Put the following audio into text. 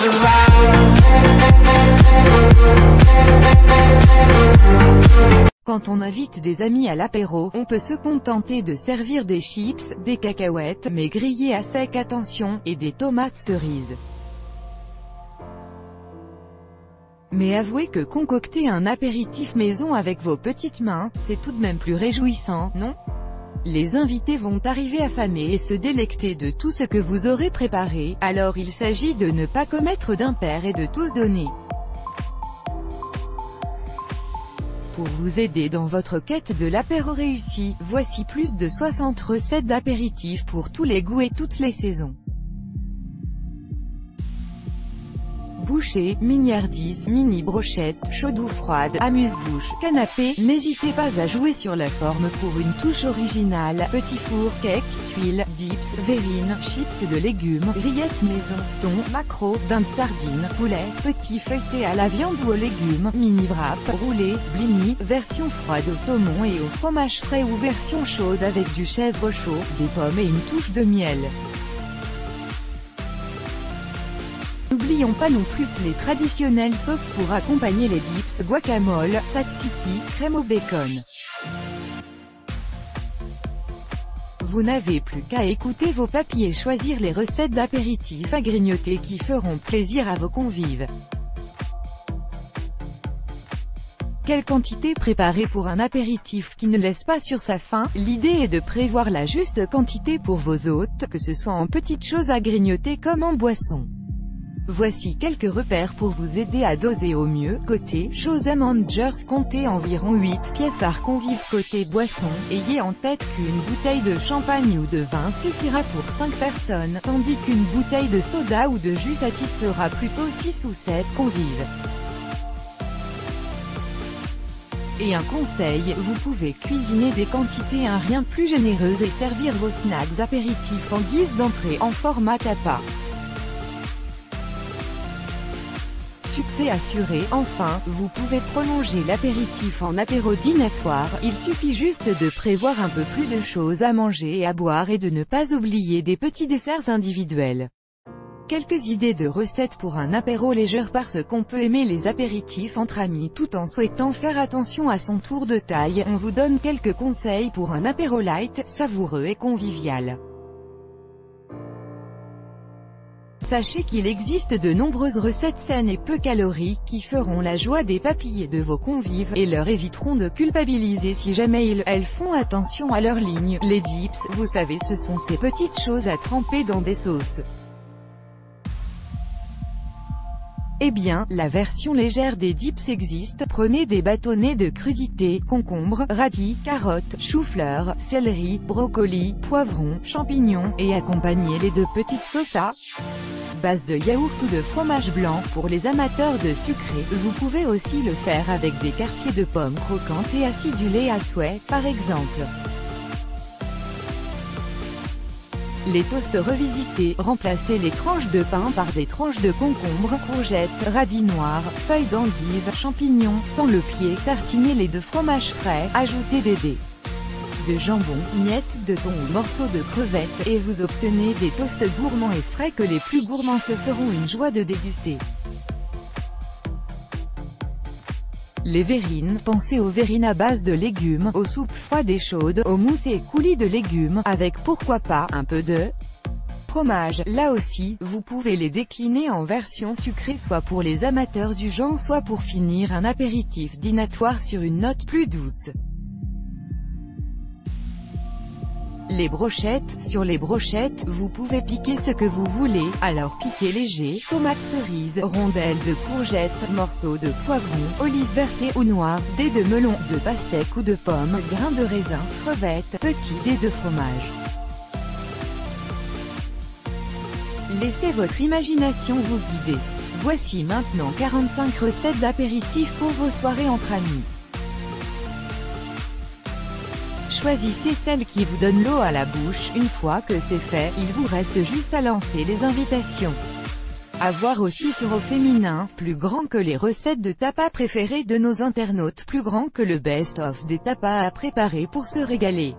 Quand on invite des amis à l'apéro, on peut se contenter de servir des chips, des cacahuètes, mais grillées à sec attention, et des tomates cerises. Mais avouez que concocter un apéritif maison avec vos petites mains, c'est tout de même plus réjouissant, non? Les invités vont arriver affamés et se délecter de tout ce que vous aurez préparé, alors il s'agit de ne pas commettre d'impair et de tous donner. Pour vous aider dans votre quête de l'apéro réussi, voici plus de 60 recettes d'apéritifs pour tous les goûts et toutes les saisons. Bouchées, mignardises, mini brochettes, chaude ou froide, amuse-bouche, canapé, n'hésitez pas à jouer sur la forme pour une touche originale, petit four, cake, tuiles, dips, verrines, chips de légumes, grillettes maison, thon, maquereau, dinde sardine, poulet, petit feuilleté à la viande ou aux légumes, mini wrap, roulé, blini, version froide au saumon et au fromage frais ou version chaude avec du chèvre chaud, des pommes et une touche de miel. N'oublions pas non plus les traditionnelles sauces pour accompagner les dips, guacamole, tzatziki, crème au bacon. Vous n'avez plus qu'à écouter vos papilles et choisir les recettes d'apéritifs à grignoter qui feront plaisir à vos convives. Quelle quantité préparer pour un apéritif qui ne laisse pas sur sa faim? L'idée est de prévoir la juste quantité pour vos hôtes, que ce soit en petites choses à grignoter comme en boisson. Voici quelques repères pour vous aider à doser au mieux. Côté choses Mangers, comptez environ 8 pièces par convive. Côté boisson, ayez en tête qu'une bouteille de champagne ou de vin suffira pour 5 personnes, tandis qu'une bouteille de soda ou de jus satisfera plutôt 6 ou 7 convives. Et un conseil, vous pouvez cuisiner des quantités un rien plus généreuses et servir vos snacks apéritifs en guise d'entrée en format tapas. Succès assuré. Enfin, vous pouvez prolonger l'apéritif en apéro dînatoire, il suffit juste de prévoir un peu plus de choses à manger et à boire et de ne pas oublier des petits desserts individuels. Quelques idées de recettes pour un apéro léger parce qu'on peut aimer les apéritifs entre amis tout en souhaitant faire attention à son tour de taille. On vous donne quelques conseils pour un apéro light, savoureux et convivial. Sachez qu'il existe de nombreuses recettes saines et peu caloriques qui feront la joie des papilles de vos convives, et leur éviteront de culpabiliser si jamais elles font attention à leur ligne. Les dips, vous savez, ce sont ces petites choses à tremper dans des sauces. Eh bien, la version légère des dips existe. Prenez des bâtonnets de crudités, concombres, radis, carottes, choux-fleurs, céleri, brocolis, poivrons, champignons, et accompagnez-les de petites sauces à base de yaourt ou de fromage blanc. Pour les amateurs de sucré, vous pouvez aussi le faire avec des quartiers de pommes croquantes et acidulées à souhait, par exemple. Les toasts revisités, remplacez les tranches de pain par des tranches de concombre, courgettes, radis noirs, feuilles d'endive, champignons, sans le pied, tartinez-les de fromage frais, ajoutez des dés de jambon, miettes de thon ou morceaux de crevettes, et vous obtenez des toasts gourmands et frais que les plus gourmands se feront une joie de déguster. Les verrines, pensez aux verrines à base de légumes, aux soupes froides et chaudes, aux mousses et coulis de légumes, avec pourquoi pas, un peu de fromage. Là aussi, vous pouvez les décliner en version sucrée soit pour les amateurs du genre soit pour finir un apéritif dînatoire sur une note plus douce. Les brochettes, sur les brochettes, vous pouvez piquer ce que vous voulez, alors piquez léger, tomates cerises, rondelles de courgettes, morceaux de poivron, olives vertes ou noires, dés de melon, de pastèque ou de pommes, grains de raisin, crevettes, petits dés de fromage. Laissez votre imagination vous guider. Voici maintenant 45 recettes d'apéritifs pour vos soirées entre amis. Choisissez celle qui vous donne l'eau à la bouche. Une fois que c'est fait, il vous reste juste à lancer les invitations. À voir aussi sur Au Féminin, plus grand que les recettes de tapas préférées de nos internautes, plus grand que le best-of des tapas à préparer pour se régaler.